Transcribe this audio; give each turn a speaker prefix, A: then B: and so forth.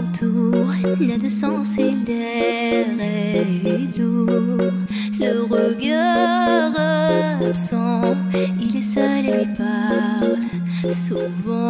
A: autour n'a de sens et l'air est lourd. Le regard absent, il est seul et lui parle souvent.